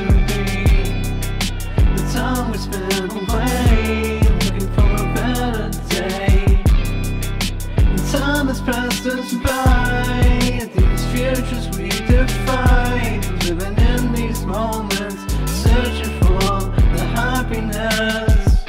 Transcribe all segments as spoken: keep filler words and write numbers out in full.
be. The time we spent away, looking for a better day. The time has passed us by, these futures we defy. Living in these moments, searching for the happiness.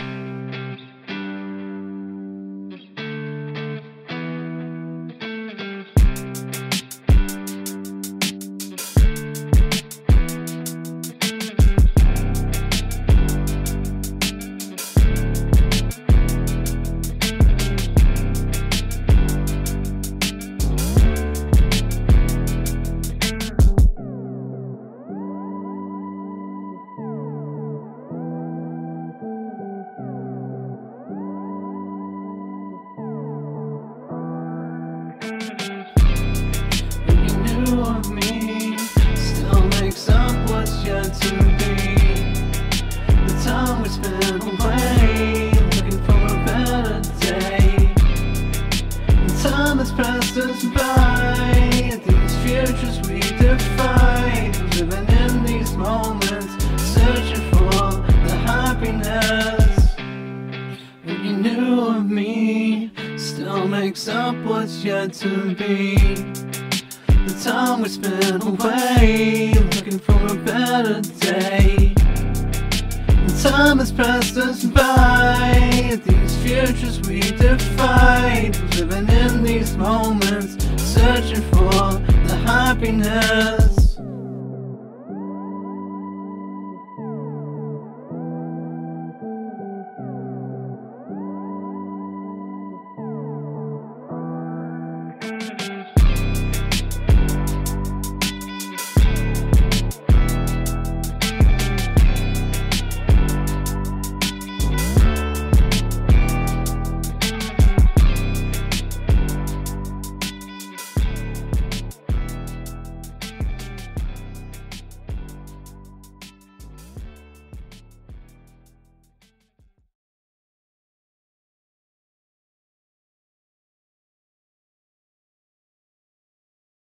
Of me still makes up what's yet to be. The time we spent away, looking for a better day. The time has passed us by, these futures we defy. Living in these moments, searching for the happiness. What you knew of me still makes up what's yet to be. The time we spent away, looking for a better day. The time has passed us by, these futures we defy. Living in these moments, searching for the happiness.